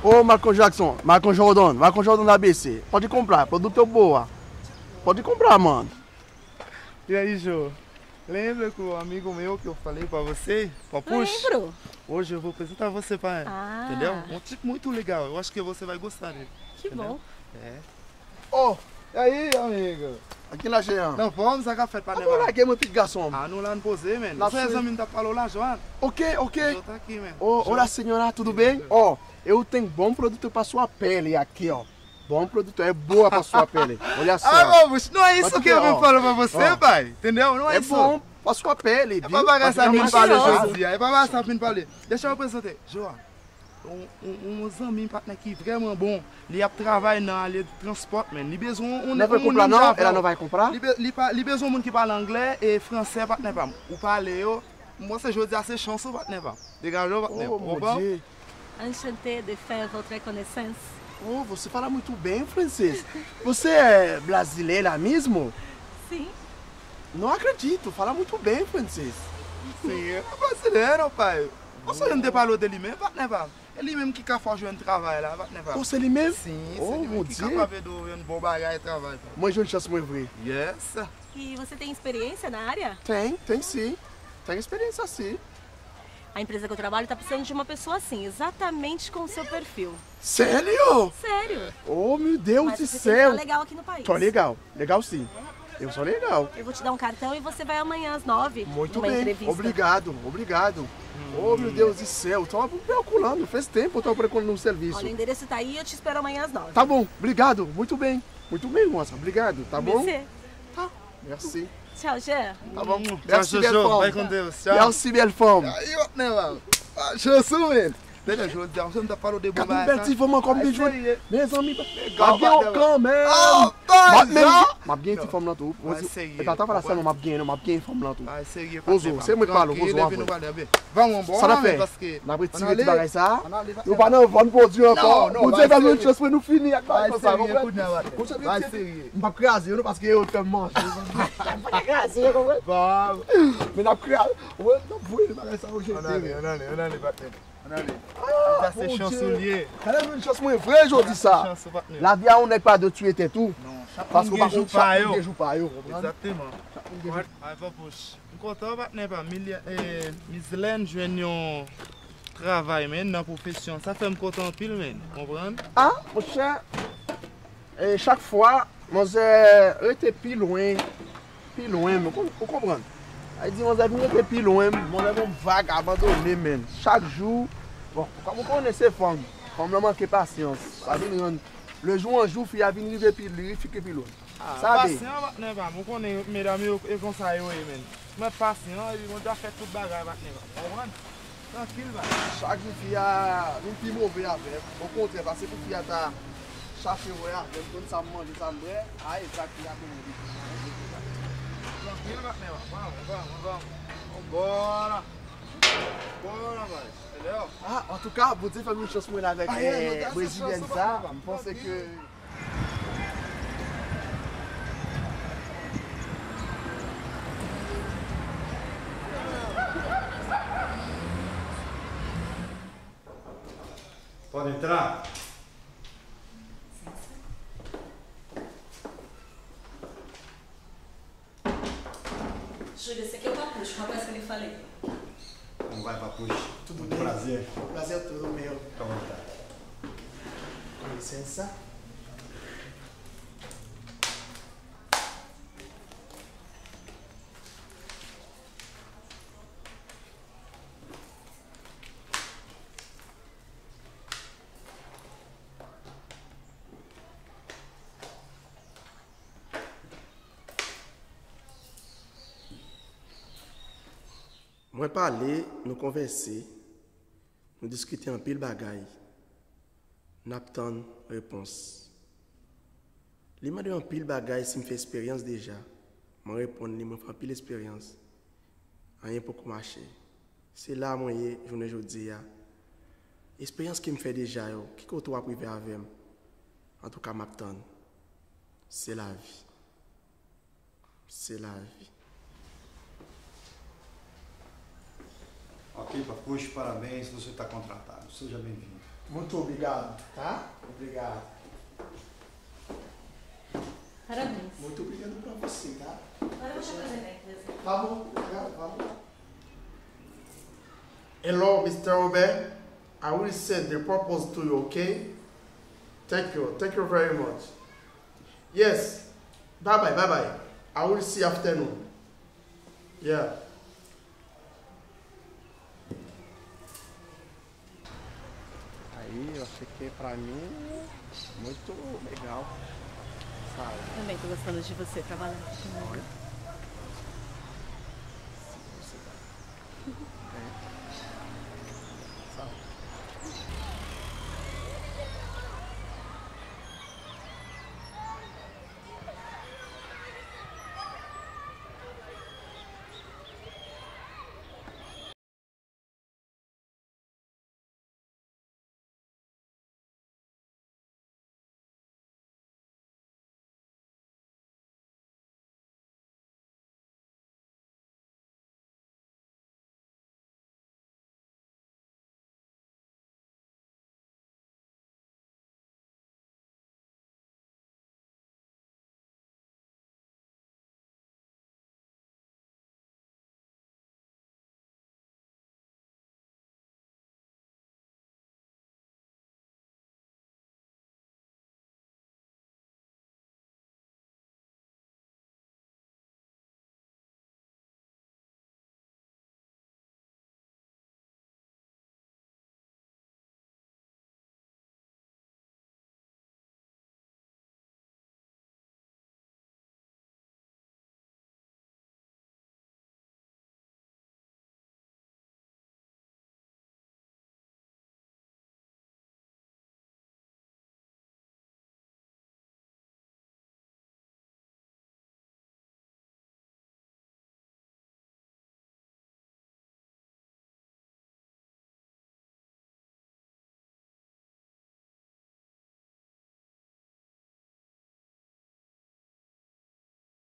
Ô, Marcon Jackson, Marcon Jordan da ABC. Pode comprar, produto boa. Pode comprar, mano. E aí, Jô? Lembra que o amigo meu que eu falei pra você? Papucho? Lembro. Hoje eu vou apresentar você pra ele. Ah. Entendeu? Um tipo muito legal. Eu acho que você vai gostar dele. Que entendeu? bom. É. Ô, E aí, amigo? aqui na Jean. Não, vamos a café pra Agora levar. aqui é meu pique garçom. Ah, não lá no posê, mano. Lá Você foi. exame tá falou lá, João? Ok. Jô tá aqui, mano. Ô, olá, senhora, tudo bem? Ó, eu tenho bom produto pra sua pele aqui, ó. Bom produto, é boa pra sua pele. Olha só. Ah, vamos, não é isso Mas que eu ó, vim falando pra você, ó. pai. Entendeu? Não é, É isso. bom pra sua pele, É viu? pra pagar essa Vai mina ficar pra mais ler, cheiroso. Josia. É pra pagar essa mina pra ler. Deixa eu apresentar. João, um exame pra aqui, vraiment bom. Ele trabalha na área de transporte, man. Ele besoin Não vai comprar, não? Ela não vai comprar? Ele besoin de qui parle anglais et français, pas ne pas. Ou parler, moi, c'est je dis assez chanceux, pas ne pas. Dégagez, pas ne Oh, mon Dieu. Enchanté de faire votre connaissance. Oh, você fala muito bem francês. Você é brasileira mesmo? Sim. Não acredito, fala muito bem francês. Sim, é brasileiro, pai. Você não te falou dele mesmo, pas ne pas. Ele mesmo que quer fazer um trabalho lá, pas ne pas. Oh, c'est ele mesmo? Sim, Oh, c'est mon lui qui Dieu. est capable de um bom bagagem de trabalho. Mãe, uma chance muito vrai. Yes. E você tem experiência na área? Tem sim. Tem experiência sim. A empresa que eu trabalho está precisando de uma pessoa assim, exatamente com o seu perfil. Sério? Sério. Oh, meu Deus Mas do você tem que céu. estar legal aqui no país. Tô legal, legal sim. Eu sou legal. Eu vou te dar um cartão e você vai amanhã às 9 Muito numa bem, entrevista. obrigado. Oh, meu Deus do céu, tô procurando, faz tempo eu tô procurando um serviço. Olha, o endereço tá aí e eu te espero amanhã às 9. Tá bom, obrigado, muito bem, moça, obrigado, tá bom? Merci. Tá, merci. Tchau, Jean. Tá bom, Tchau, merci, belle Jojo. femme. Vai com Deus. Tchau. Merci, belle femme. Aí, ó, né, mano? Chanceux, mano. Deixa eu dizer, você não tá falando de Cadê bobagem, o Berti, vamos comme des jouets? essayer. Mes amis, Legal, bien bateu. quand même. Oh, tá, já. Mas bien essa femme là tout. Vai seguir. Eu tava falando, mas bien femme là tout. Vai seguir. Ozo, você me fala, Ozo, vamos embora, Ça l'a né, fait. parce que... Na On petite allait- de bagay ça. on allait- Nous pas dans vendre produit encore. Non, Vous vai devez nous seguir. chance pour nous finir. Vai Comme ça, seguir, comprends? écoute, né, Vous savez, vai c'est- seguir. M'a craser, non, parce que eu te mange. M'a craser, comprends? Vamos. Mais n'a craser. Ouais, non, vous voulez bagay ça aujourd'hui. On allait, bater. On allait. Ah, Já se chancelier. Cadê une chance moins vraie aujourd'hui ça? Chance, bater. La vie on n'est pas de tuer tes tout. Non, chaque Parce que monde par joue contre, pas, chaque yo. monde joue pas, yo, comprends? Exactement. Aí, papucho. Enquanto eu bato, né, pá, Mislène joigne un travail, men, dans profession. Ça fait me content pile, men. Comprendre? Ah, mon cher, et chaque fois, moi j'ai été plus loin, vous comprenez? Elle dit, moi j'ai été plus loin, moi j'ai une vague abandonnée, man. Chaque jour, bon, comme vous connaissez femmes, comme manque de patience, ça vient le jour en jour, il a venu plus lui, fique plus loin. Sabe? Patient, bato, né, pá. Mou konen, mesdames, eu conseille, oui, men. Mais patient, ils vont déjà faire tout bagage, bato, né, pá. Comprendre? Tranquille, bah. Chaque jour, il y a une plus mauvais avec. Au contraire, parce que il y a ta chaque jour, avec tout ça mange, ça boit, ah, et ça qui a tout. Tranquilo, bato, né, pá. Vamos. Vambora. Bora, vai. Entendeu? Ah, en tout cas, vous dites une chose moi avec Ah, yeah, non, Brésilienne ça, ça, ça, je pense que Pode entrar? Júlia, esse aqui é o Papucho, o rapaz que eu lhe falei. Como vai, Papucho? tudo Muito bem. prazer. Prazer é todo meu. Fica à vontade. Com licença. Moi parler, nous converser, nous discuter un pile bagaille. N'attend réponse. Li m'a dit un pile bagaille si me fait expérience déjà. Moi répondre li me fait pile expérience. Rien pour marcher. C'est là moi journée aujourd'hui ya. Expérience qui me fait déjà yo, qui que toi privé avec moi. En tout cas m'attend. C'est la vie. C'est la vie. Ok, Papucho, parabéns, você está contratado. Seja bem-vindo. Muito obrigado, tá? Obrigado. Parabéns. Muito obrigado pra você, tá? Agora eu vou te apresentar a empresa. Tá bom, obrigado, vamos lá. Hello, Mr. Robert. I will send the purpose to you, okay? Thank you very much. Yes, bye. I will see you afternoon. Yeah. Aí, eu achei que pra mim, muito legal, sabe? Também tô gostando de você trabalhando. É.